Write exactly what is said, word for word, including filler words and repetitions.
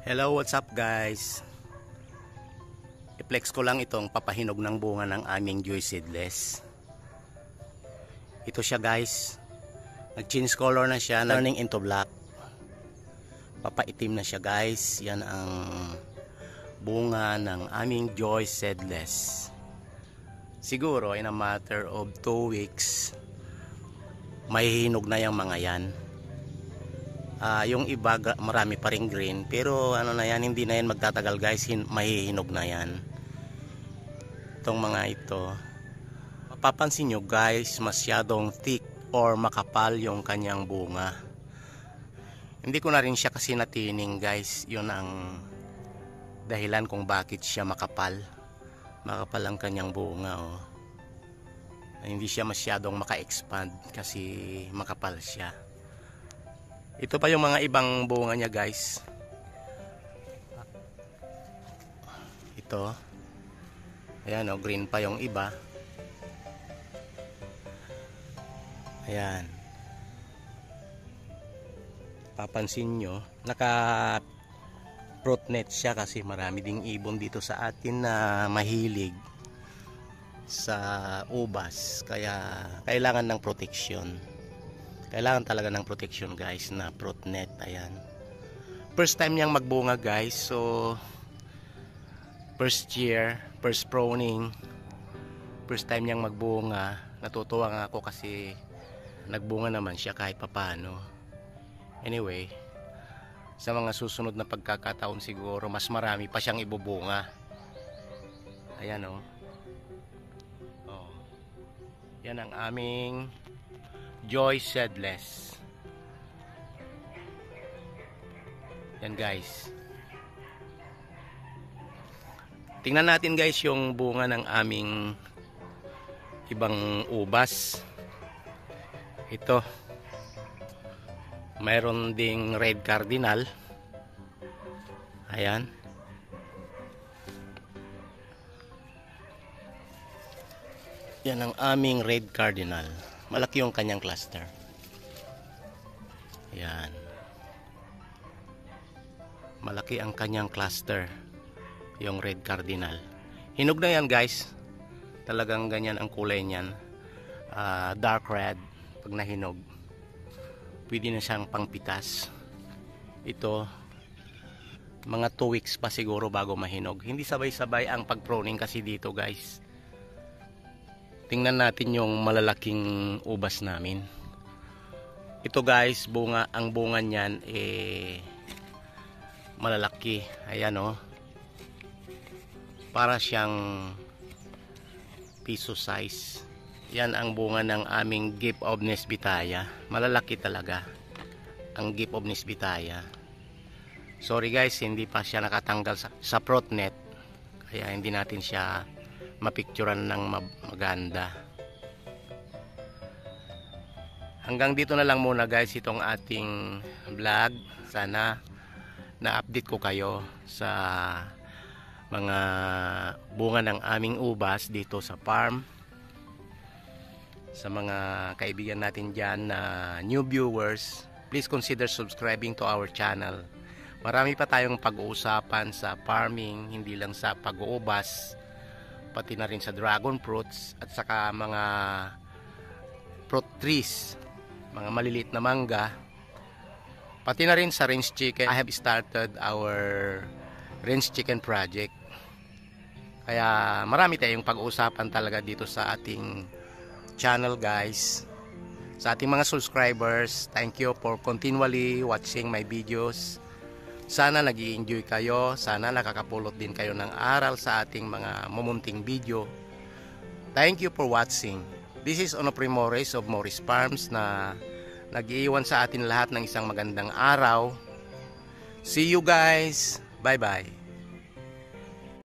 Hello, what's up guys? I-flex ko lang itong papahinog ng bunga ng aming Joy Seedless. Ito siya guys. Nag-change color na siya, turning into black. Papaitim na siya guys. Yan ang bunga ng aming Joy Seedless. Siguro in a matter of two weeks may hinog na yung mga yan. Uh, yung iba marami pa ring green, pero ano na yan, hindi na yan magtatagal guys, mahihinog na yan itong mga ito. Mapapansin nyo guys, masyadong thick or makapal yung kanyang bunga. Hindi ko na rin siya kasi natining guys, yun ang dahilan kung bakit siya makapal makapal ang kanyang bunga. Oh. Hindi siya masyadong maka-expand kasi makapal siya. Ito pa yung mga ibang bunga niya guys. Ito. Ayan o, oh, green pa yung iba. Ayan. Papansin nyo, naka fruit net siya kasi marami ding ibon dito sa atin na mahilig sa ubas. Kaya kailangan ng protection. Kailangan talaga ng protection guys na fruit net. Ayan. First time niyang magbunga guys. So first year, first pruning. First time niyang magbunga. Natutuwa nga ako kasi nagbunga naman siya kahit papano. Anyway, sa mga susunod na pagkakataon siguro mas marami pa siyang ibubunga. Ayan o. Oh. Oh. Yan ang aming Joy Seedless. Yan guys. Tingnan natin guys yung bunga ng aming ibang ubas. Ito. Mayroon ding red cardinal. Ayan. Yan ang aming red cardinal. Malaki yung kanyang cluster. Yan. Malaki ang kanyang cluster. Yung red cardinal. Hinog na yan guys. Talagang ganyan ang kulay niyan. Uh, dark red. Pag nahinog. Pwede na siyang pangpitas. Ito. Mga two weeks pa siguro bago mahinog. Hindi sabay-sabay ang pag-pruning kasi dito guys. Tingnan natin yung malalaking ubas namin. Ito guys, bunga, ang bunga niyan eh malalaki. Ayan oh. Para siyang piso size. Yan ang bunga ng aming Gift of Nesbitaya. Malalaki talaga ang Gift of Nesbitaya. Sorry guys, hindi pa siya nakatanggal sa, sa fruit net. Kaya hindi natin siya mapicturan ng maganda. Hanggang dito na lang muna guys itong ating vlog. Sana na-update ko kayo sa mga bunga ng aming ubas dito sa farm. Sa mga kaibigan natin dyan na new viewers, please consider subscribing to our channel. Marami pa tayong pag-uusapan sa farming, hindi lang sa pag-uubas, pati na rin sa dragon fruits at saka mga fruit trees, mga maliliit na mangga, pati na rin sa range chicken. I have started our range chicken project. Kaya marami tayong pag-uusapan talaga dito sa ating channel guys. Sa ating mga subscribers, thank you for continually watching my videos. Sana nag-i-enjoy kayo, sana nakakapulot din kayo ng aral sa ating mga mumunting video. Thank you for watching. This is Onofre Morris of Morris Farms na nag-iiwan sa atin lahat ng isang magandang araw. See you guys. Bye bye.